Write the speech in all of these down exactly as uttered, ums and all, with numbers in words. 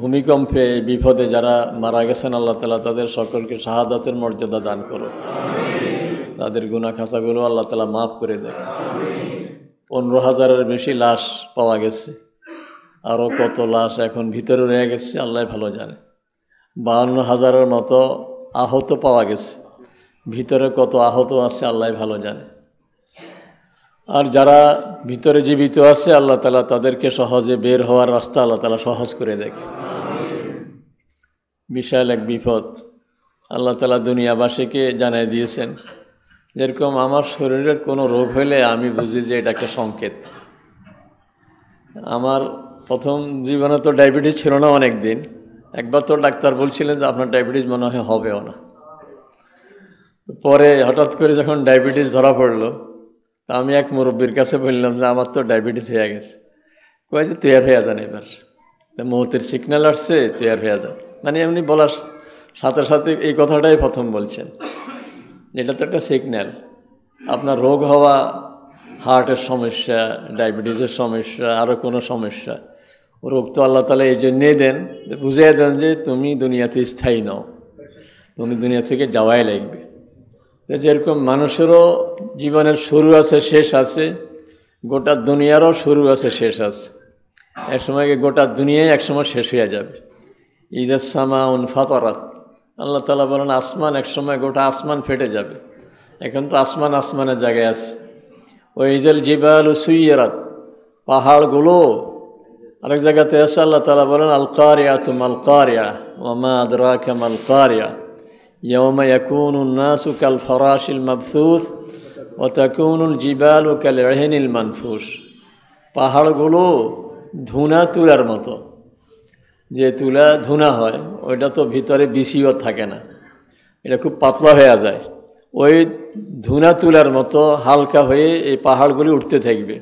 ভূমিকম্পে বিপদে যারা মারা গেছেন আল্লাহ তাআলা তাদের সকলকে শাহাদাতের মর্যাদা দান করো, তাদের গুনাহ খাতাগুলো আল্লাহ তাআলা মাফ করে দেয়। পনেরো হাজারের বেশি লাশ পাওয়া গেছে, আরও কত লাশ এখন ভিতরে রয়ে গেছে আল্লাহ ভালো জানে। বাহান্ন হাজারের মতো আহত পাওয়া গেছে, ভিতরে কত আহত আছে আল্লাহ ভালো জানে। আর যারা ভিতরে জীবিত আছে আল্লাহ তাআলা তাদেরকে সহজে বের হওয়ার রাস্তা আল্লাহ তাআলা সহজ করে দেয়। বিশাল এক বিপদ আল্লাহ তাআলা দুনিয়াবাসীকে জানিয়ে দিয়েছেন। যেরকম আমার শরীরের কোনো রোগ হলে আমি বুঝি যে এটা একটা সংকেত। আমার প্রথম জীবনে তো ডায়াবেটিস ছিল না অনেক দিন। একবার তো ডাক্তার বলছিলেন যে আপনার ডায়াবেটিস মনে হয় হবেও না। পরে হঠাৎ করে যখন ডায়াবেটিস ধরা পড়লো, তা আমি এক মুরব্বীর কাছে বললাম যে আমার তো ডায়াবেটিস হয়ে গেছে। কয়ে যে তৈয়ার হয়ে যান, এবার মৌতের সিগন্যাল আসছে, তৈয়ার হয়ে যান। মানে এমনি বলার সাথে সাথে এই কথাটাই প্রথম বলছেন, এটা তো একটা সিগন্যাল। আপনার রোগ হওয়া, হার্টের সমস্যা, ডায়াবেটিসের সমস্যা, আরও কোনো সমস্যা, রোগ তো আল্লাহ তাআলা এই জন্যেই দেন, বুঝিয়ে দেন যে তুমি দুনিয়াতে স্থায়ী নও, তুমি দুনিয়া থেকে যাওয়াই লাগবে। যেরকম মানুষেরও জীবনের শুরু আছে, শেষ আছে, গোটা দুনিয়ারও শুরু আছে, শেষ আছে। এক সময় গোটা দুনিয়ায় একসময় শেষ হয়ে যাবে। ইজাস সামাউন ফাতারাত, আল্লাহ তাআলা বলেন আসমান এক সময় গোটা আসমান ফেটে যাবে। এখন তো আসমান আসমানের জায়গায় আছে। ওই ইজাল জিবাল সুইয়ারাত, পাহাড়গুলো আরেক জায়গাতে আছে। আল্লাহ তাআলা বলেন আল কারিয়াতু মাল কারিয়া ওয়া মা আদরাকা মাল কারিয়া ইয়াওমা ইয়াকুনুন নাসু কাল ফারাশিল মাবথুস ওয়া তাকুনুল জিবালু কাল ইহিনিল মানফুস। পাহাড়গুলো ধুনা তুলার মতো, যে তুলা ধুনা হয় ওইটা তো ভিতরে বিসিও থাকে না, এটা খুব পাতলা হয়ে যায়। ওই ধুনা তুলার মতো হালকা হয়ে এই পাহাড়গুলি উঠতে থাকবে।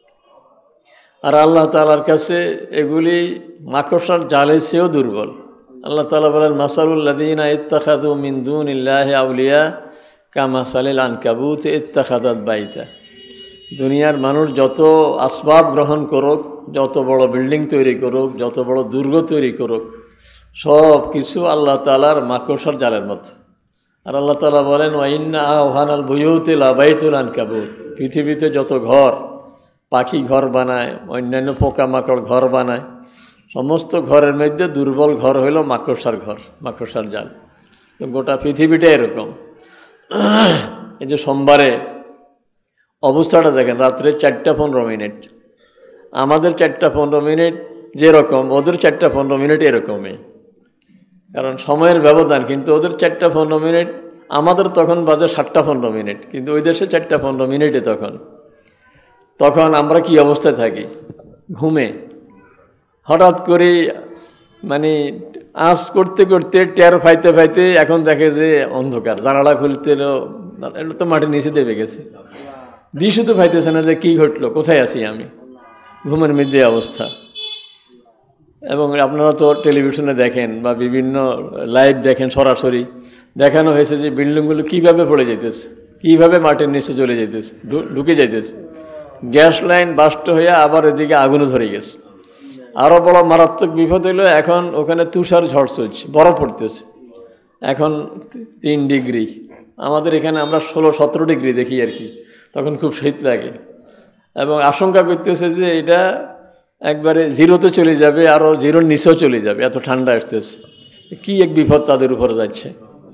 আর আল্লাহ তাআলার কাছে এগুলি মাকড়সার জালের চেয়েও দুর্বল। আল্লাহ তাআলা বলেন মাসালুল্লাযীনা ইত্তাখাযু মিন দুনিল্লাহি আউলিয়া কামাসালিল আনকাবুত ইত্তাখাযাত বাইতা। দুনিয়ার মানুষ যত আসবাব গ্রহণ করুক, যত বড় বিল্ডিং তৈরি করুক, যত বড় দুর্গ তৈরি করুক, সব কিছু আল্লাহ তাআলার মাকড়সার জালের মতো। আর আল্লাহ তাআলা বলেন ওয়া ইন্না আওহানাল বুয়ুতি লাবাইতুল আনকাবুত। পৃথিবীতে যত ঘর, পাখি ঘর বানায়, অন্যান্য পোকামাকড় ঘর বানায়, সমস্ত ঘরের মধ্যে দুর্বল ঘর হইল মাকড়সার ঘর, মাকড়সার জাল। তো গোটা পৃথিবীটা এরকম। এই যে সোমবারে অবস্থাটা দেখেন, রাত্রে চারটা পনেরো মিনিট, আমাদের চারটা পনেরো মিনিট যেরকম, ওদের চারটা পনেরো মিনিট এরকমই, কারণ সময়ের ব্যবধান। কিন্তু ওদের চারটা পনেরো মিনিট, আমাদের তখন বাজে সাতটা পনেরো মিনিট, কিন্তু ওই দেশে চারটা পনেরো মিনিটে তখন তখন আমরা কি অবস্থায় থাকি? ঘুমে। হঠাৎ করে মানে আঁচ করতে করতে টের ফাইতে ফাইতে এখন দেখে যে অন্ধকার, জানালা খুলতে এটা তো মাটির নিচে দেবে গেছে, দিশু তো পাইতেছে না যে কী ঘটলো, কোথায় আছি আমি, ঘুমের মধ্যে অবস্থা। এবং আপনারা তো টেলিভিশনে দেখেন বা বিভিন্ন লাইভ দেখেন, সরাসরি দেখানো হয়েছে যে বিল্ডিংগুলো কীভাবে পড়ে যেতেছে, কীভাবে মাটির নিচে চলে যেতেছে, ঢুকে যাইতেছে। গ্যাস লাইন বাস্ট হয়ে আবার এদিকে আগুনও ধরে গেছে। আরও বড় মারাত্মক বিপদ হলো এখন ওখানে তুষার ঝড় চলছে, বরফ পড়তেছে। এখন তিন ডিগ্রি, আমাদের এখানে আমরা ষোলো সতেরো ডিগ্রি দেখি আর কি, তখন খুব শীত লাগে। এবং আশঙ্কা করতেছে যে এটা একবারে জিরোতে চলে যাবে, আরও জিরোর নিচেও চলে যাবে, এত ঠান্ডা আসতেছে। কী এক বিপদ তাদের উপর যাচ্ছে,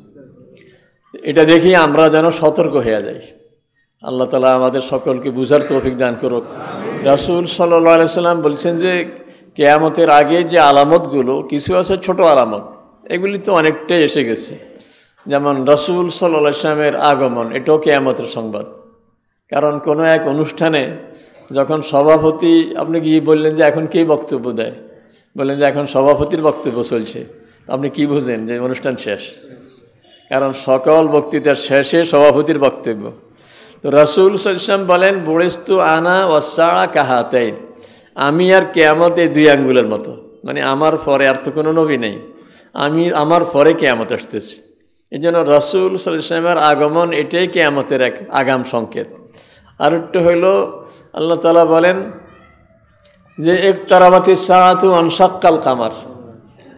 এটা দেখি আমরা যেন সতর্ক হয়ে যাই। আল্লাহ তাআলা আমাদের সকলকে বুঝার তৌফিক দান করুক। রাসূল সাল্লাল্লাহু আলাইহি সাল্লাম বলছেন যে কিয়ামতের আগে যে আলামতগুলো, কিছু আছে ছোট আলামত, এগুলি তো অনেকটাই এসে গেছে। যেমন রাসূল সাল্লাল্লাহু আলাইহি সাল্লামের আগমন, এটাও কিয়ামতের সংবাদ। কারণ কোনো এক অনুষ্ঠানে যখন সভাপতি, আপনি গিয়ে বললেন যে এখন কে বক্তব্য দেয়, বললেন যে এখন সভাপতির বক্তব্য চলছে, আপনি কি বুঝেন যে অনুষ্ঠান শেষ? কারণ সকল বক্তৃতার শেষে সভাপতির বক্তব্য। তো রাসূল সাল্লাল্লাহু আলাইহি ওয়াসাল্লাম বলেন বুইস্তু আনা ওয়াসসাআ কাহাতাইন, আমি আর কিয়ামত এই দুই আঙ্গুলের মতো, মানে আমার পরে আর তো কোনো নবী নেই, আমি আমার পরে কিয়ামত আসতেছে। এই জন্য রাসূল সাল্লাল্লাহু আলাইহি ওয়াসাল্লামের আগমন এটাই কিয়ামতের এক আগাম সংকেত। আর একটু হইল আল্লাহ তাআলা বলেন যে ইকতারাবাতিস সাআতু ওয়ানশাক্কাল কামার,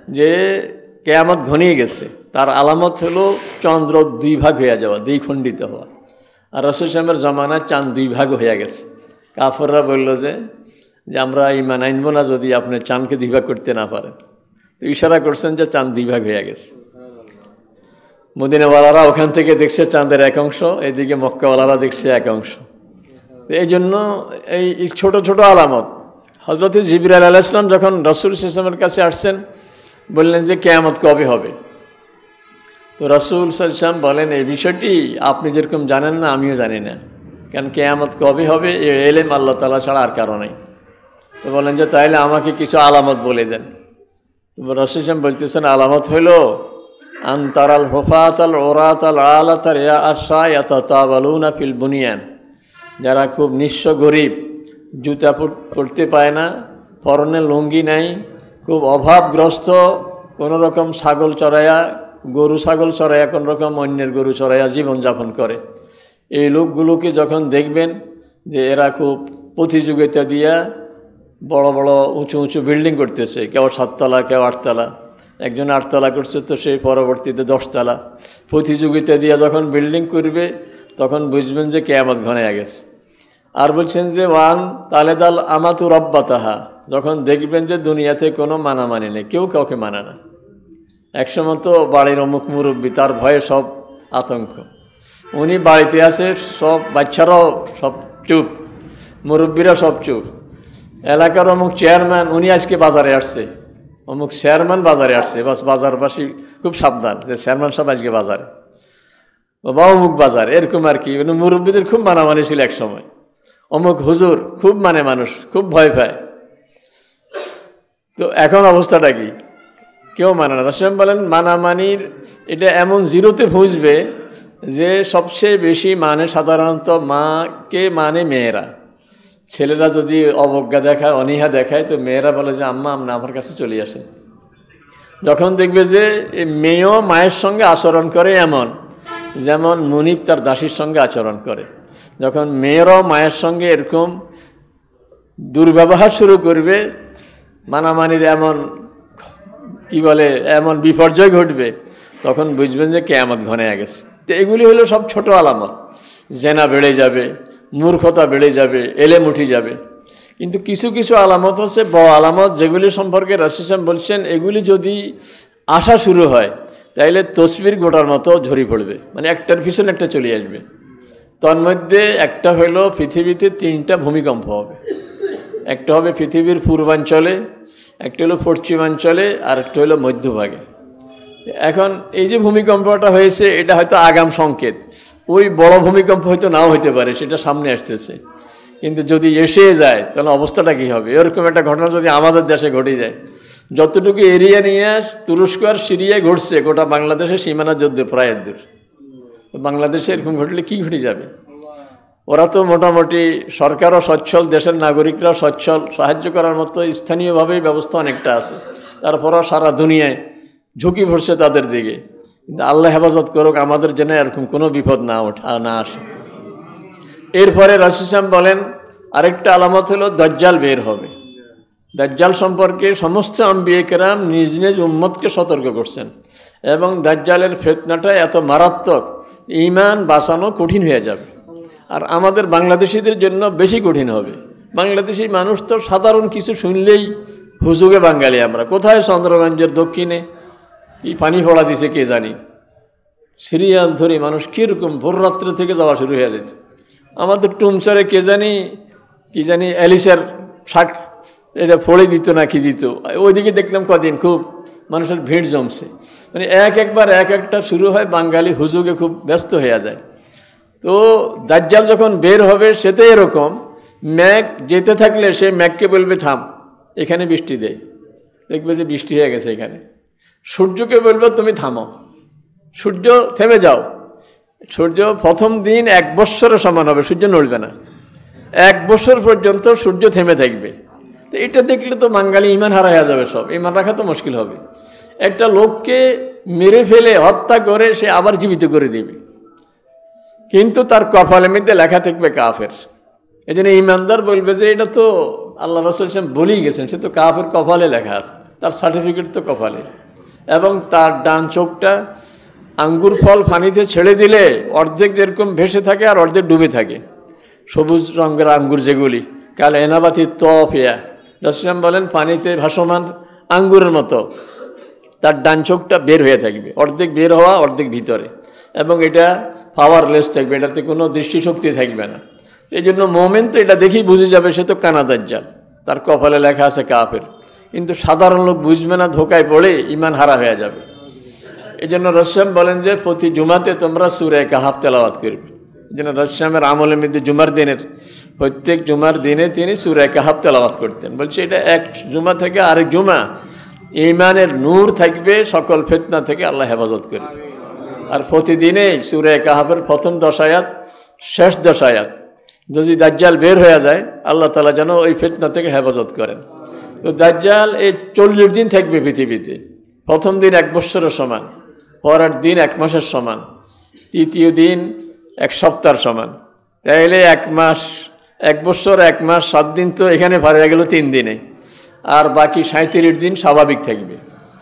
যে কিয়ামত ঘনিয়ে গেছে, তার আলামত হলো চন্দ্র দুই ভাগ হয়ে যাওয়া, দ্বিখণ্ডিত হওয়া। আর রাসূল সাল্লাল্লাহু আলাইহি ওয়াসাল্লামের জামানায় চাঁদ দুই ভাগ হয়ে গেছে। কাফেররা বলল যে যে আমরা ঈমান আনব না যদি আপনি চাঁদকে দুই ভাগ করতে না পারেন। তো ইশারা করছেন যে চাঁদ দুই ভাগ হয়ে গেছে। মদিনাওয়ালারা ওখান থেকে দেখছে চাঁদের এক অংশ, এদিকে মক্কাওয়ালারা দেখছে এক অংশ। এই জন্য এই ছোট ছোট আলামত হযরত জিবরাইল আলাইহিস সালাম যখন রাসূল সাল্লাল্লাহু আলাইহি ওয়াসাল্লামের কাছে আসছেন, বললেন যে কিয়ামত কবে হবে। তো রাসূল সাল্লাল্লাহু আলাইহি ওয়াসাল্লাম বলেন, এই বিষয়টি আপনি যেরকম জানেন না আমিও জানি না, কারণ কিয়ামত কবে হবে এই ইলম আল্লাহ তাআলা ছাড়া আর কারো নেই। তো বলেন যে তাইলে আমাকে কিছু আলামত বলে দেন। তো রাসূল সাল্লাল্লাহু আলাইহি ওয়াসাল্লাম বলতেছেন, আলামত হইল আনতারাল হুফাতাল উরাতাল আলাতার ইয়া আশা ইয়াতাতাওয়ালুনা ফিল বুনিয়ান, যারা খুব নিঃস্ব গরিব, জুতা পরতে পায় না, পরনে লুঙ্গি নাই, খুব অভাবগ্রস্ত, কোনো রকম ছাগল চড়াইয়া গরু ছাগল চড়াইয়া কোন রকম অন্যের গরু চড়াইয়া জীবনযাপন করে, এই লোকগুলোকে যখন দেখবেন যে এরা খুব প্রতিযোগিতা দিয়া বড় বড় উঁচু উঁচু বিল্ডিং করতেছে, কেউ সাততলা কেউ আটতলা, একজন আটতলা করছে তো সেই পরবর্তীতে দশতলা, প্রতিযোগিতা দিয়া যখন বিল্ডিং করবে তখন বুঝবেন যে কিয়ামত ঘনাইয়া গেছে। আর বলছেন যে ওয়ান তালেদাল আমাতু রব্বাতাহা, যখন দেখবেন যে দুনিয়াতে কোনো মানামানি নেই, কেউ কাউকে মানে না। একসময় তো বাড়ির অমুক মুরব্বী, তার ভয়ে সব আতঙ্ক, উনি বাড়িতে আছে, সব বাচ্চারাও সব চুপ, মুরব্বীরা সব চুপ। এলাকার অমুক চেয়ারম্যান উনি আজকে বাজারে আসছে, অমুক চেয়ারম্যান বাজারে আসছে, বাস বাজারবাসী খুব সাবধান যে চেয়ারম্যান সব আজকে বাজারে বা অমুক বাজার, এরকম আর কি। মুরব্বীদের খুব মানামানি ছিল এক সময়। অমুক হুজুর খুব মানে মানুষ খুব ভয় পায়। তো এখন অবস্থাটা কি? কেউ মানে না। রাসূল বলেন মানামানির এটা এমন জিরোতে পৌঁছবে যে সবচেয়ে বেশি মানে সাধারণত মাকে মানে মেয়েরা। ছেলেরা যদি অবজ্ঞা দেখায়, অনীহা দেখায়, তো মেয়েরা বলে যে আম্মা আপনি আমার কাছে চলে আসেন। যখন দেখবে যে মেয়েও মায়ের সঙ্গে আচরণ করে এমন যেমন মুনিব তার দাসীর সঙ্গে আচরণ করে, যখন মেয়েরাও মায়ের সঙ্গে এরকম দুর্ব্যবহার শুরু করবে, মানামানির এমন কি বলে এমন বিপর্যয় ঘটবে, তখন বুঝবেন যে কিয়ামত ঘনিয়ে গেছে। তো এগুলি হলো সব ছোট আলামত। জেনা বেড়ে যাবে, মূর্খতা বেড়ে যাবে, এলেম উঠে যাবে। কিন্তু কিছু কিছু আলামত হচ্ছে বড় আলামত, যেগুলি সম্পর্কে রাসূল সাল্লাল্লাহু আলাইহি ওয়াসাল্লাম বলছেন এগুলি যদি আসা শুরু হয় তাইলে তসবির গোটার মতো ঝরে পড়বে, মানে একটার পিছনে একটা চলে আসবে। তার মধ্যে একটা হলো পৃথিবীতে তিনটা ভূমিকম্প হবে। একটা হবে পৃথিবীর পূর্বাঞ্চলে, একটা হলো পশ্চিমাঞ্চলে, আর একটা হলো মধ্যভাগে। এখন এই যে ভূমিকম্পটা হয়েছে এটা হয়তো আগাম সংকেত, ওই বড় ভূমিকম্প হয়তো নাও হইতে পারে, সেটা সামনে আসতেছে। কিন্তু যদি এসে যায় তাহলে অবস্থাটা কী হবে? এরকম একটা ঘটনা যদি আমাদের দেশে ঘটে যায়, যতটুকু এরিয়া নিয়ে তুরস্ক আর সিরিয়ায় ঘটছে, গোটা বাংলাদেশের সীমানা যুদ্ধ প্রায় দূর, বাংলাদেশে এরকম ঘটলে কী ঘটে যাবে? ওরা তো মোটামুটি সরকারও সচ্ছল, দেশের নাগরিকরাও সচ্ছল, সাহায্য করার মতো স্থানীয়ভাবেই ব্যবস্থা অনেকটা আছে, তারপরও সারা দুনিয়ায় ঝুঁকি ভরছে তাদের দিকে। কিন্তু আল্লাহ হেফাজত করুক আমাদের যেন এরকম কোনো বিপদ না ওঠা না আসে। এরপরে রাসূল সাল্লাল্লাহু আলাইহি ওয়াসাল্লাম বলেন আরেকটা আলামত হলো দাজ্জাল বের হবে। দাজ্জাল সম্পর্কে সমস্ত আম্বিয়া কেরাম নিজ নিজ উম্মতকে সতর্ক করছেন, এবং দাজ্জালের ফিতনাটা এত মারাত্মক, ঈমান বাঁচানো কঠিন হয়ে যাবে। আর আমাদের বাংলাদেশিদের জন্য বেশি কঠিন হবে। বাংলাদেশি মানুষ তো সাধারণ কিছু শুনলেই হুজুগে বাঙালি আমরা। কোথায় চন্দ্রগঞ্জের দক্ষিণে কি পানি ফোড়া দিছে কে জানি, সিরিয়াল ধরে মানুষ কীরকম ভোররাত্রে থেকে যাওয়া শুরু হয়ে যেত। আমাদের টুমচারে কে জানি কি জানি অ্যালিসার শাক এটা ফোড়ে দিত না কি দিত, ওইদিকে দেখলাম কদিন খুব মানুষের ভিড় জমছে। মানে এক একবার এক একটা শুরু হয়, বাঙালি হুজুগে খুব ব্যস্ত হয়ে যায়। তো দাজ্জাল যখন বের হবে সেটা এরকম, ম্যাঘ যেতে থাকলে সে ম্যাঘকে বলবে থাম, এখানে বৃষ্টি দেয়, দেখবে যে বৃষ্টি হয়ে গেছে এখানে। সূর্যকে বলবে তুমি থামো, সূর্য থেমে যাও। সূর্য প্রথম দিন এক বৎসরের সমান হবে, সূর্য নড়বে না, এক বছর পর্যন্ত সূর্য থেমে থাকবে। তো এটা দেখলে তো বাঙালি ইমান হারা হয়ে যাবে, সব ইমান রাখা তো মুশকিল হবে। একটা লোককে মেরে ফেলে হত্যা করে সে আবার জীবিত করে দিবে, কিন্তু তার কপালের মধ্যে লেখা থাকবে কাফের। এই জন্য ইমানদার বলবে যে এটা তো আল্লাহ রাসূল সাল্লাল্লাহু আলাইহি ওয়াসাল্লাম বলেই গেছেন, সে তো কাফের কপালে লেখা আছে। তার সার্টিফিকেট তো কপালে। এবং তার ডান চোখটা আঙ্গুর ফল পানিতে ছেড়ে দিলে অর্ধেক যেরকম ভেসে থাকে আর অর্ধেক ডুবে থাকে, সবুজ রঙের আঙ্গুর যেগুলি, কাল এনাবাতি তফিয়া, রাসূল বলেন পানিতে ভাসমান আঙ্গুরের মতো তার ডান চোখটা বের হয়ে থাকবে, অর্ধেক বের হওয়া অর্ধেক ভিতরে, এবং এটা পাওয়ারলেস থাকবে, এটাতে কোনো দৃষ্টিশক্তি থাকবে না। এই জন্য মোমেন তো এটা দেখেই বুঝে যাবে সে তো কানা দাজ্জাল, তার কপালে লেখা আছে কাফের। কিন্তু সাধারণ লোক বুঝবে না, ধোকায় পড়ে ইমান হারা হয়ে যাবে। এই জন্য রাসূল বলেন যে প্রতি জুমাতে তোমরা সূরা কাহাফ তেলাওয়াত করবে। এই জন্য রাসূলের আমলের মধ্যে জুমার দিনের প্রত্যেক জুমার দিনে তিনি সূরা কাহাফ তেলাওয়াত করতেন। বলছে এটা এক জুমা থেকে আরেক জুমা ঈমানের নূর থাকবে, সকল ফিতনা থেকে আল্লাহ হেফাজত করবে। আর প্রতিদিনেই সূরা কাহাফের প্রথম দশ আয়াত শেষ দশ আয়াত যদি দাজ্জাল বের হয়ে যায় আল্লাহ তাআলা যেন ওই ফিতনা থেকে হেফাজত করেন। তো দাজ্জাল এই চল্লিশ দিন থাকবে পৃথিবীতে। প্রথম দিন এক বৎসরের সমান, পরের দিন এক মাসের সমান, তৃতীয় দিন এক সপ্তাহের সমান। তাইলে এক মাস, এক বৎসর এক মাস সাত দিন তো এখানে পার হয়ে গেল তিন দিনে, আর বাকি সাঁত্রিশ দিন স্বাভাবিক থাকবে।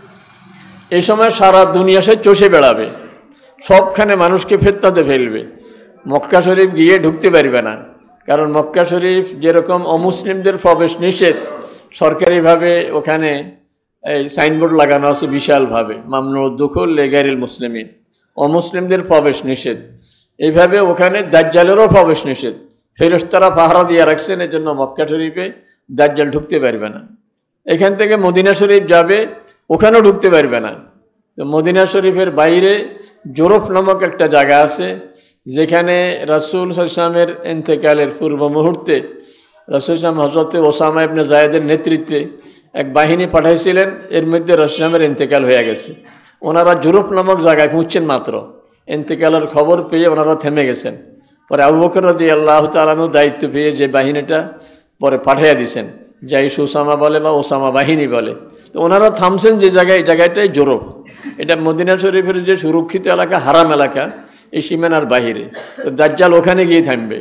এই সময় সারা দুনিয়া সে চষে বেড়াবে, সবখানে মানুষকে ফিতনাতে ফেলবে। মক্কা শরীফ গিয়ে ঢুকতে পারবে না, কারণ মক্কা শরীফ যেরকম অমুসলিমদের প্রবেশ নিষেধ, সরকারিভাবে ওখানে এই সাইনবোর্ড লাগানো আছে বিশালভাবে, মামনু দুখুল লিগাইরিল মুসলিমিন, অমুসলিমদের প্রবেশ নিষেধ। এইভাবে ওখানে দাজ্জালেরও প্রবেশ নিষেধ, ফেরেশতারা পাহারা দিয়ে রাখছেন। এই জন্য মক্কা শরীফে দাজ্জাল ঢুকতে পারবে না। এখান থেকে মদিনা শরীফ যাবে, ওখানেও ঢুকতে পারবে না। তো মদিনা শরীফের বাইরে জোরফ নামক একটা জায়গা আছে, যেখানে রাসূল সাল্লাল্লাহু আলাইহি ওয়াসাল্লামের ইন্তেকালের পূর্ব মুহূর্তে রাসূল সাল্লাল্লাহু হযরত ওসামা ইবনে যায়েদের নেতৃত্বে এক বাহিনী পাঠাইছিলেন। এর মধ্যে রাসূল সাল্লাল্লাহু ইন্তেকাল হয়ে গেছে। ওনারা জোরফ নামক জায়গায় পৌঁছছেন মাত্র, ইন্তেকালের খবর পেয়ে ওনারা থেমে গেছেন। পরে আবু বকর রাদিয়াল্লাহু তাআলা আনহু দায়িত্ব পেয়ে যে বাহিনীটা পরে পাঠিয়ে দিয়েছেন, জাইশ ওসামা বলে বা ওসামা বাহিনী বলে। তো ওনারা থামছেন যে জায়গায়, এই জায়গাটাই জোরফ। এটা মদিনা শরীফের যে সুরক্ষিত এলাকা, হারাম এলাকা, এই সীমানার বাহিরে। তো দাজ্জাল ওখানে গিয়ে থামবে,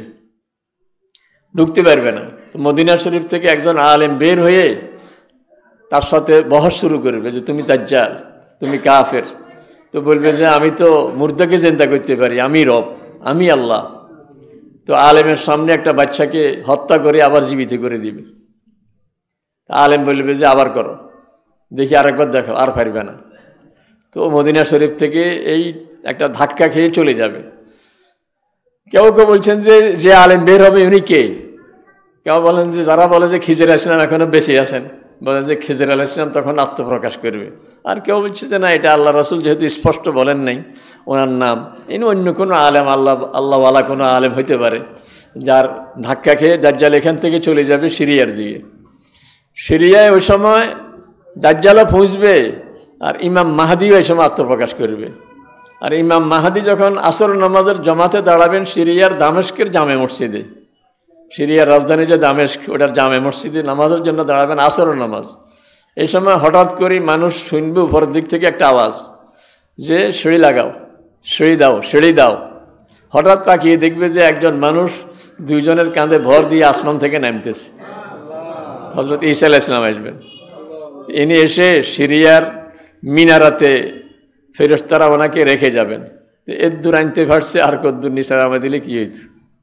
ঢুকতে পারবে না। তো মদিনা শরীফ থেকে একজন আলেম বের হয়ে তার সাথে বহস শুরু করবে যে তুমি দাজ্জাল, তুমি কাফের। তো বলবে যে আমি তো মুর্দাকে চিন্তা করতে পারি, আমি রব, আমি আল্লাহ। তো আলেমের সামনে একটা বাচ্চাকে হত্যা করে আবার জীবিত করে দিবে। আলেম বলবে যে আবার করো, দেখি আরেকবার দেখো, আর পারবে না। তো মদিনা শরীফ থেকে এই একটা ধাক্কা খেয়ে চলে যাবে। কেউ কেউ বলছেন যে যে আলেম বের হবে উনি কে? কেউ বলেন যে যারা বলে যে খিজির আলাইহিস সালাম এখনো বেঁচে আছেন, বলেন যে খিজির আলাইহিস সালাম তখন আত্মপ্রকাশ করবে। আর কেউ বলছে যে না, এটা আল্লাহ রাসূল যেহেতু স্পষ্ট বলেন নাই ওনার নাম, ইনি অন্য কোনো আলেম, আল্লাহ আল্লাহওয়ালা কোনো আলেম হইতে পারে, যার ধাক্কা খেয়ে দাজ্জাল এখান থেকে চলে যাবে সিরিয়ার দিকে। সিরিয়ায় ওই সময় দাজ্জালও পৌঁছবে, আর ইমাম মাহদিও এই সময় আত্মপ্রকাশ করবে। আর ইমাম মাহদি যখন আসর নামাজের জমাতে দাঁড়াবেন সিরিয়ার দামেস্কের জামে মসজিদে, সিরিয়ার রাজধানী যে দামেস্ক, ওটার জামে মসজিদে নামাজের জন্য দাঁড়াবেন, আসর নামাজ। এই সময় হঠাৎ করে মানুষ শুনবে উপরের দিক থেকে একটা আওয়াজ যে সিঁড়ি লাগাও, সিঁড়ি দাও, সিঁড়ি দাও। হঠাৎ তাকিয়ে দেখবে যে একজন মানুষ দুইজনের কাঁধে ভর দিয়ে আসমান থেকে নামতেছে। হযরত ঈসা আলাইহিস সালাম আসবেন। ইনি এসে সিরিয়ার মিনারাতে ফেরেশতারা ওনাকে রেখে যাবেন। এর দূর আনতে পারছে, আর কদ্দূর নিচে নামা দিলে কি হইত?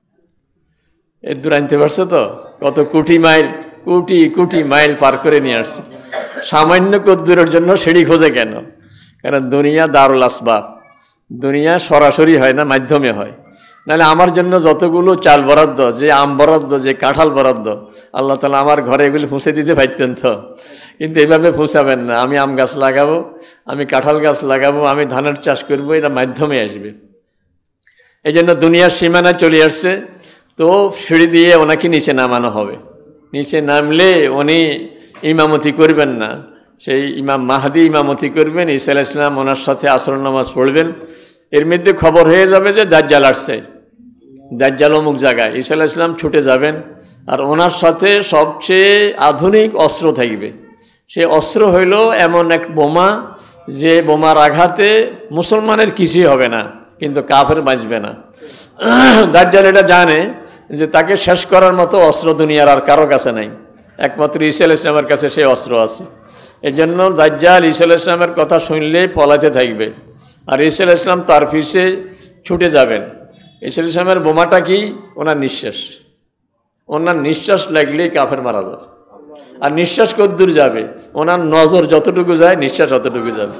এর দূর আনতে পারছে তো, কত কোটি mile, crore crore mile per করে নিয়ে আসছে। সামান্য কদ্দূরের জন্য সিঁড়ি খোঁজে কেন? কারণ দুনিয়া দারুল আসবাব, দুনিয়া সরাসরি হয় না, মাধ্যমে হয়। নাহলে আমার জন্য যতগুলো চাল বরাদ্দ, যে আম বরাদ্দ, যে কাঁঠাল বরাদ্দ, আল্লাহ তাআলা আমার ঘরে এগুলি পৌঁছে দিতে পারতেন তো। কিন্তু এভাবে পৌঁছাবেন না। আমি আম গাছ লাগাবো, আমি কাঁঠাল গাছ লাগাবো, আমি ধানের চাষ করবো, এটা মাধ্যমে আসবে। এই জন্য দুনিয়ার সীমানায় চলে আসছে। তো সিঁড়ি দিয়ে ওনাকে নিচে নামানো হবে। নিচে নামলে উনি ইমামতি করবেন না, সেই ইমাম মাহদি ইমামতি করবেন। ঈসা আলাইহিস সালাম ওনার সাথে আসর নামাজ পড়বেন। এর মধ্যে খবর হয়ে যাবে যে দাজ্জাল আসছে, দাজ্জাল অমুক জায়গায়। ঈসা আলাইহিস সালাম ছুটে যাবেন, আর ওনার সাথে সবচেয়ে আধুনিক অস্ত্র থাকবে। সে অস্ত্র হইল এমন এক বোমা, যে বোমার আঘাতে মুসলমানের কিছুই হবে না, কিন্তু কাফের বাঁচবে না। দাজ্জাল এটা জানে যে তাকে শেষ করার মতো অস্ত্র দুনিয়ার আর কারো কাছে নাই, একমাত্র ঈসা আলাইহিস সালামের কাছে সেই অস্ত্র আছে। এই জন্য দাজ্জাল ঈসা আলাইহিস সালামের কথা শুনলেই পলাতে থাকবে, আর ঈসা আলাইহিস সালাম তার পিছে ছুটে যাবেন। ঈসা আলাইহিস সালামের বোমাটা কি? ওনার নিঃশ্বাস। ওনার নিঃশ্বাস লাগলেই কাফের মারা যাবে। আর নিঃশ্বাস কতদূর যাবে? ওনার নজর যতটুকু যায় নিঃশ্বাস অতটুকু যাবে।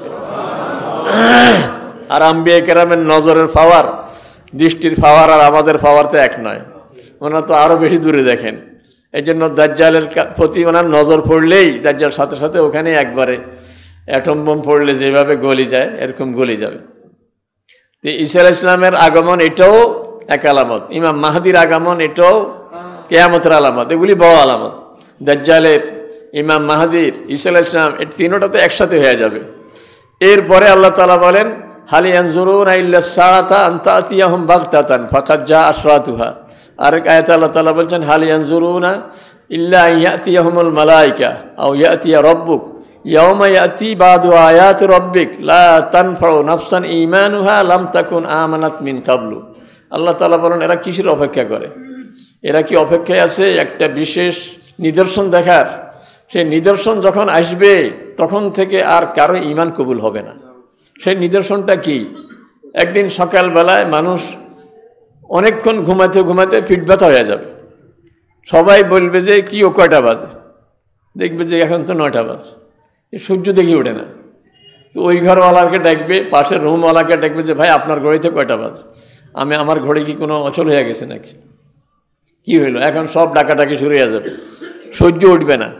আর আম্বিয়া কেরামের নজরের পাওয়ার, দৃষ্টির পাওয়ার আর আমাদের পাওয়ার তো এক নয়, ওনার তো আরও বেশি দূরে দেখেন। এই জন্য দাজ্জালের প্রতি ওনার নজর পড়লেই দাজ্জাল সাথে সাথে ওখানে একবারে অ্যাটম বোম পড়লে যেভাবে গলি যায় এরকম গলি যাবে। তো ঈসা আলাইহিস সালামের আগমন এটাও এক আলামত, ইমাম মাহদির আগমন এটাও কিয়ামতের আলামত। এগুলি বড় আলামত। দাজ্জালের, ইমাম মাহদির, ঈসা আলাইহিস সালাম, এই তিনটাতে একসাথে হয়ে যাবে। এরপরে আল্লাহ তাআলা বলেন হাল ইয়ানজুরুনা ইল্লা সাআতা আন তাতিয়াহুম বাগতাতান ফাকাদ জা আশরাতুহা। আরেক আয়াতে আল্লাহ তাআলা বলছেন হাল ইয়ানজুরুনা ইল্লা আন ইয়াতিয়াহুমুল মালায়েকা আও ইয়াতিয়া রাব্বুক ইয়াওমা ইয়াতি বাদু আয়াতি রাব্বিক লা তানফাউ নাফসান ঈমানুহা লাম তাকুন আমানাত মিন কাবলু। আল্লাহ তাআলা বলেন এরা কিসের অপেক্ষা করে? এরা কি অপেক্ষায় আছে একটা বিশেষ নিদর্শন দেখার? সেই নিদর্শন যখন আসবে তখন থেকে আর কারো ঈমান কবুল হবে না। সেই নিদর্শনটা কি? একদিন সকালবেলায় মানুষ অনেকক্ষণ ঘুমাতে ঘুমাতে পিঠ ব্যথা হয়ে যাবে। সবাই বলবে যে কি ও কয়টা বাজে? দেখবে যে এখন তো নয়টা বাজে, সূর্য দেখি ওঠে না। ওই ঘরওয়ালাকে ডাকবে, পাশের রুমওয়ালাকে ডাকবে যে ভাই আপনার ঘড়িতে কয়টা বাজে? আমি আমার ঘড়ি কি কোনো অচল হয়ে গেছে নাকি? কি হইলো? এখন সব ডাকাডাকি শুরু হয়ে যাবে, সূর্য উঠবে না।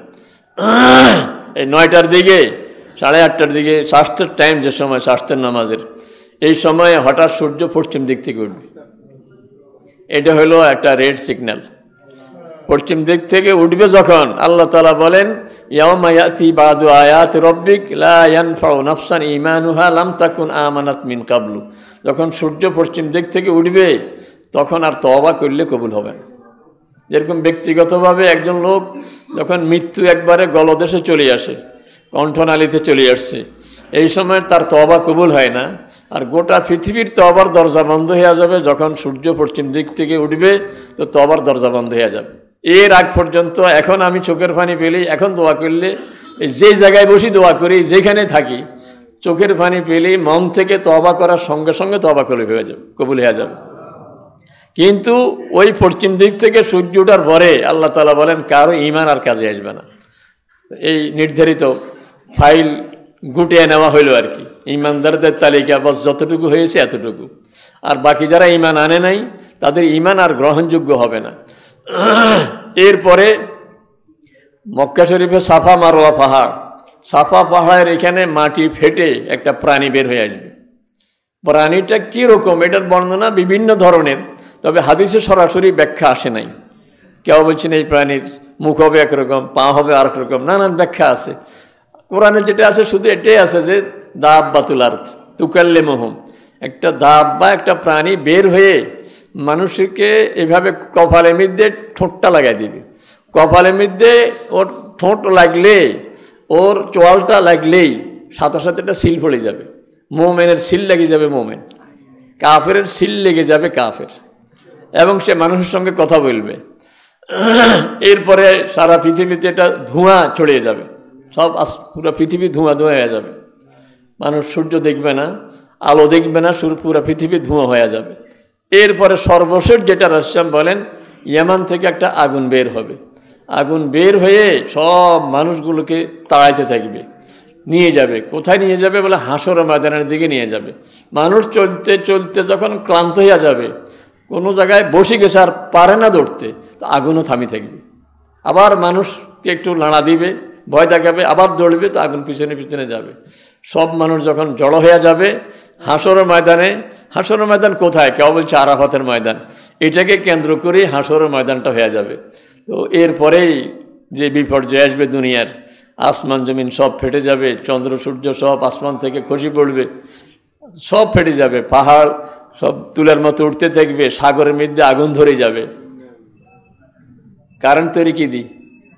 এই নয়টার দিকে, সাড়ে আটটার দিকে স্বাস্থ্যের টাইম, যে সময় স্বাস্থ্যের নামাজের, এই সময়ে হঠাৎ সূর্য পশ্চিম দিক থেকে উঠবে। এটা হলো একটা রেড সিগন্যাল। পশ্চিম দিক থেকে উঠবে যখন, আল্লাহ তাআলা বলেন ইয়াওমা ইয়াতি বাদু আয়াতি রাব্বিক লা ইয়ানফাউ নাফসান ঈমানুহা লাম তাকুন আমানাত মিন কাবলু। যখন সূর্য পশ্চিম দিক থেকে উঠবে তখন আর তওবা করলে কবুল হবে না। যেরকম ব্যক্তিগতভাবে একজন লোক যখন মৃত্যু একবারে গলদেশে চলে আসে, কণ্ঠনালীতে চলে আসছে, এই সময় তার তওবা কবুল হয় না। আর গোটা পৃথিবীর তওবার দরজা বন্ধ হয়ে যাবে যখন সূর্য পশ্চিম দিক থেকে উঠবে, তো তওবার দরজা বন্ধ হয়ে যাবে। এর আগ পর্যন্ত এখন আমি চোখের পানি পেলেই, এখন দোয়া করলে, যে জায়গায় বসি দোয়া করি, যেখানে থাকি, চোখের পানি পেলেই মন থেকে তওবা করার সঙ্গে সঙ্গে তওবা করে হয়ে যাবে, কবুল হয়ে যাবে। কিন্তু ওই পশ্চিম দিক থেকে সূর্য ওঠার পরে আল্লাহ তাআলা বলেন কারো ঈমান আর কাজে আসবে না। এই নির্ধারিত ফাইল গুটিয়ে নেওয়া হইল আর কি, ঈমানদারদের তালিকা বস যতটুকু হয়েছে এতটুকু। আর বাকি যারা ঈমান আনে নাই তাদের ঈমান আর গ্রহণযোগ্য হবে না। এরপরে মক্কা শরীফে সাফা মারওয়া পাহাড়, সাফা পাহাড়ের এখানে মাটি ফেটে একটা প্রাণী বের হয়ে আসবে। প্রাণীটা কীরকম এটার বর্ণনা বিভিন্ন ধরনের, তবে হাদিসে সরাসরি ব্যাখ্যা আসে নাই। কেউ বলছেন এই প্রাণীর মুখ হবে একরকম, পা হবে আর এক রকম, নানান ব্যাখ্যা আছে। কোরআনে যেটা আছে শুধু এটাই আছে যে দাব্বাতুল আরদ তুকাল্লিমুহুম, একটা দাব্বা, একটা প্রাণী বের হয়ে মানুষকে এভাবে কপালের মধ্যে ঠোঁটটা লাগাই দিবে। কপালের মধ্যে ওর ঠোঁট লাগলে, ওর চোয়ালটা লাগলেই সাথে সাথে একটা সিল পড়ে যাবে। মোমেনের সিল লেগে যাবে মোমেন, কাফের সিল লেগে যাবে কাফের, এবং সে মানুষের সঙ্গে কথা বলবে। এরপরে সারা পৃথিবীতে এটা ধোঁয়া ছড়িয়ে যাবে, সব পুরো পৃথিবী ধোঁয়া ধোঁয়া হয়ে যাবে। মানুষ সূর্য দেখবে না, আলো দেখবে না, পুরো পৃথিবী ধোঁয়া হয়ে যাবে। এরপরে সর্বশেষ যেটা রাসূল বলেন, ইয়ামান থেকে একটা আগুন বের হবে। আগুন বের হয়ে সব মানুষগুলোকে তাড়াইতে থাকবে, নিয়ে যাবে। কোথায় নিয়ে যাবে বলে হাসর ময়দানের দিকে নিয়ে যাবে। মানুষ চলতে চলতে যখন ক্লান্ত হয়ে যাবে, কোনো জায়গায় বসে গেছে আর পারে না দৌড়তে, তো আগুনও থামি থাকবে। আবার মানুষকে একটু লাড়া দিবে, ভয় দেখাবে, আবার দৌড়বে, তো আগুন পিছনে পিছনে যাবে। সব মানুষ যখন জড়ো হয়ে যাবে হাসর ময়দানে, হাসর ময়দান কোথায়? কেউ বলছে আরাফাতের ময়দান, এটাকে কেন্দ্র করে হাসর ময়দানটা হয়ে যাবে। তো এরপরেই যে বিপর্যয় আসবে দুনিয়ার, আসমান জমিন সব ফেটে যাবে, চন্দ্র সূর্য সব আসমান থেকে খসে পড়বে, সব ফেটে যাবে, পাহাড় সব তুলার মতো উঠতে থাকবে, সাগরের মধ্যে আগুন ধরে যাবে। কারেন্ট তৈরি কি দিই,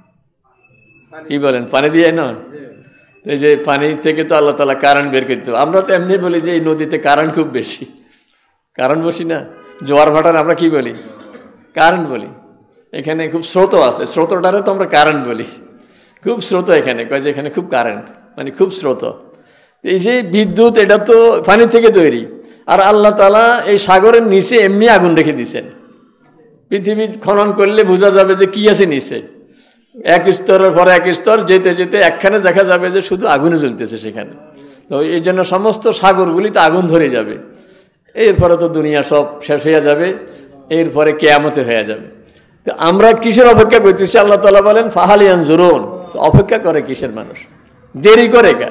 কি বলেন, পানি দিয়ে না? এই যে পানি থেকে তো আল্লাহ তাআলা কারেন্ট বের করতে। আমরা তো এমনি বলি যে এই নদীতে কারেন্ট খুব বেশি, কারেন্ট বসি না, জোয়ার ভাটার আমরা কি বলি, কারেন্ট বলি। এখানে খুব স্রোত আছে, স্রোতটারে তো আমরা কারেন্ট বলি। খুব স্রোত এখানে, কয় যে এখানে খুব কারেন্ট, মানে খুব স্রোত। এই যে বিদ্যুৎ, এটা তো পানি থেকে তৈরি, আর আল্লাহ তাআলা এই সাগরের নিচে এমনি আগুন রেখে দিয়েছেন। পৃথিবী খনন করলে বোঝা যাবে যে কি আছে নিচে, এক স্তরের পর এক স্তর যেতে যেতে একখানে দেখা যাবে যে শুধু আগুনে জ্বলতেছে সেখানে। তো এই জন্য সমস্ত সাগরগুলিতে আগুন ধরে যাবে, এরপরে তো দুনিয়া সব শেষ হয়ে যাবে, এরপরে কিয়ামতে হয়ে যাবে। তো আমরা কিসের অপেক্ষা করতেছি? আল্লাহ তাআলা বলেন ফাহাল ইয়ানজুরুন, অপেক্ষা করে কিসের মানুষ, দেরি করে কা,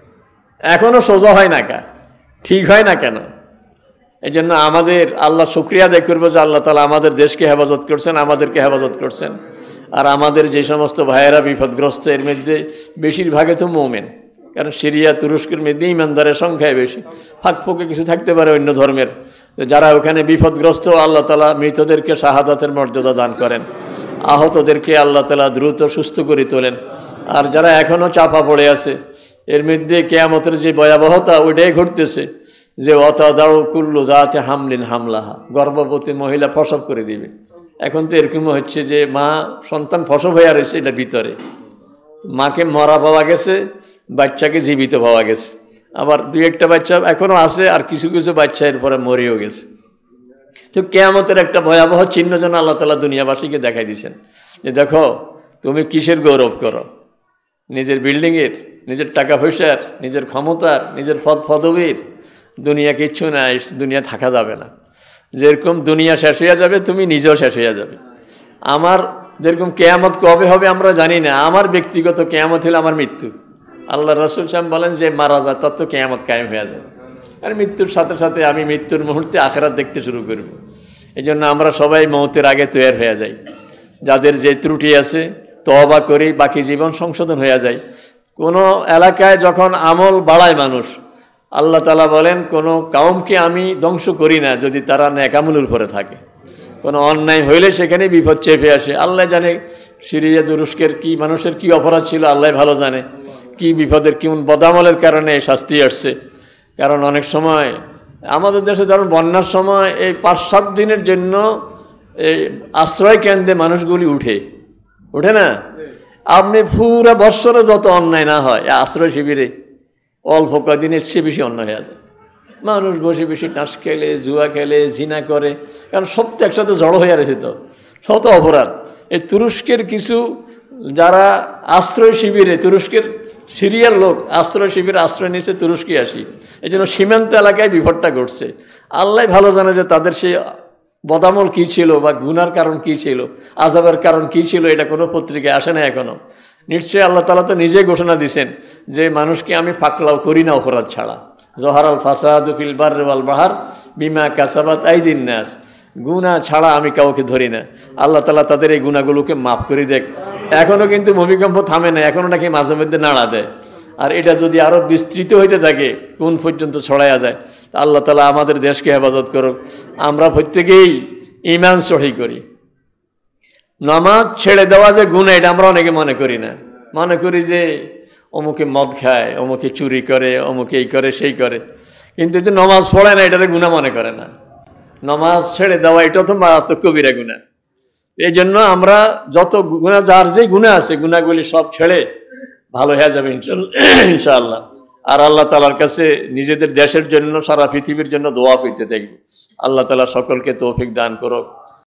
এখনো সোজা হয় না কা, ঠিক হয় না কেন? এই জন্য আমাদের আল্লাহ শুকরিয়া আদায় করবো যে আল্লাহ তাআলা আমাদের দেশকে হেফাজত করছেন, আমাদেরকে হেফাজত করছেন। আর আমাদের যে সমস্ত ভাইয়েরা বিপদগ্রস্ত, এর মধ্যে বেশিরভাগে তো মোমেন, কারণ সিরিয়া তুরস্কের মধ্যে ইমানদারের সংখ্যায় বেশি, ফাঁক ফোকে কিছু থাকতে পারে অন্য ধর্মের, যারা ওখানে বিপদগ্রস্ত, আল্লাহ তাআলা মৃতদেরকে শাহাদাতের মর্যাদা দান করেন, আহতদেরকে আল্লাহ তাআলা দ্রুত সুস্থ করে তোলেন। আর যারা এখনও চাপা পড়ে আছে, এর মধ্যে কিয়ামতের যে ভয়াবহতা ওইটাই ঘটতেছে, যে ওয়াতাদাউ কুল্লু যাতি হামলিন হামলাহা, গর্ভবতী মহিলা প্রসব করে দিবে। এখন তো এরকম হচ্ছে যে মা সন্তান প্রসব হয়ে রয়েছে, এটা ভিতরে মাকে মরা পাওয়া গেছে, বাচ্চাকে জীবিত পাওয়া গেছে, আবার দুই একটা বাচ্চা এখনো আছে, আর কিছু কিছু বাচ্চা এরপরে মরেও গেছে। তো কিয়ামতের একটা ভয়াবহ চিহ্ন যেন আল্লাহ তাআলা দুনিয়াবাসীকে দেখাই দিয়েছেন, যে দেখো তুমি কিসের গৌরব করো, নিজের বিল্ডিংয়ের, নিজের টাকা পয়সার, নিজের ক্ষমতার, নিজের পদ পদবীর। দুনিয়া কিচ্ছু না, দুনিয়া থাকা যাবে না। যেরকম দুনিয়া শেষ হয়ে যাবে, তুমি নিজেও শেষ হয়ে যাবে। আমার যেরকম কিয়ামত কবে হবে আমরা জানি না, আমার ব্যক্তিগত কিয়ামত হলো আমার মৃত্যু। আল্লাহ রাসূল সাল্লাল্লাহু আলাইহি ওয়াসাল্লাম বলেন যে মারা যায় তার তো কিয়ামত কায়েম হয়ে যাবে, আর মৃত্যুর সাথে সাথে আমি মৃত্যুর মুহূর্তে আখিরাত দেখতে শুরু করব। এই জন্য আমরা সবাই মওতের আগে তৈরি হয়ে যাই। যাদের যে ত্রুটি আছে তওবা করি, বাকি জীবন সংশোধন হয়ে যায়। কোনো এলাকায় যখন আমল বাড়ায় মানুষ, আল্লাহ তাআলা বলেন কোনো কওমকে আমি ধ্বংস করি না যদি তারা নেক আমলের উপরে থাকে। কোনো অন্যায় হইলে সেখানে বিপদ চেপে আসে। আল্লাহ জানে সিরিয়া তুরস্কের কি মানুষের কি অপরাধ ছিল, আল্লাহ ভালো জানে কি বিপদের কেমন বদামলের কারণে শাস্তি আসছে। কারণ অনেক সময় আমাদের দেশে ধরুন বন্যার সময় এই পাঁচ সাত দিনের জন্য এই আশ্রয় কেন্দ্রে মানুষগুলি উঠে উঠে না। আপনি পুরা বৎসরে যত অন্যায় না হয়, আশ্রয় শিবিরে অল্প কদিনের চেয়ে বেশি অন্যায় হয়ে যায়। মানুষ বসে বেশি টাস খেলে, জুয়া খেলে, জিনা করে, কারণ সব তো একসাথে জড়ো হয়ে রয়েছে, তো শত অপরাধ। এই তুরস্কের কিছু যারা আশ্রয় শিবিরে, তুরস্কের সিরিয়ার লোক আশ্রয় শিবিরে আশ্রয় নিয়েছে, তুরস্কে আসি, এই জন্য সীমান্ত এলাকায় বিপদটা ঘটছে। আল্লাহ ভালো জানে যে তাদের সেই বদামল কী ছিল বা গুনার কারণ কী ছিল, আযাবের কারণ কী ছিল, এটা কোনো পত্রিকায় আসে না এখনো। নিশ্চয়ই আল্লাহ তাআলা তো নিজেই ঘোষণা দিয়েছেন যে মানুষকে আমি পাকলাও করি না অপরাধ ছাড়া। জহারাল ফাসাদু ফিল বাররি ওয়াল বাহর বিমা কাসাবাত আইদিন নাস, গুনাহ ছাড়া আমি কাউকে ধরি না। আল্লাহ তাআলা তাদের এই গুনাহগুলোকে মাফ করে দেখ। এখনও কিন্তু ভূমিকম্প থামে না, এখনও নাকি মাঝে মধ্যে নাড়া দেয়। আর এটা যদি আরও বিস্তৃত হইতে থাকে, কোন পর্যন্ত ছড়াইয়া যায়, তা আল্লাহ তাআলা আমাদের দেশকে হেফাজত করুক। আমরা প্রত্যেকেই ঈমান সহি করি। নামাজ ছেড়ে দেওয়া যে গুনাহ, এটা আমরা অনেকে মনে করি না। মনে করি যে অমুকে মদ খায়, অমুকে চুরি করে, অমুকে এই করে সেই করে, কিন্তু যে নামাজ পড়ে না এটাকে গুনাহ মনে করে না। নামাজ ছেড়ে দেওয়া এটা তো মারাত্মক কবিরা গুনাহ। এই জন্য আমরা যত গুনাহ, যার যে গুনাহ আছে, গুনাহগুলি সব ছেড়ে ভালো হয়ে যাবে ইনশাআল্লাহ। আর আল্লাহ তাআলার কাছে নিজেদের দেশের জন্য, সারা পৃথিবীর জন্য দোয়া করতে থাকবে। আল্লাহ তাআলা সকলকে তৌফিক দান করুক।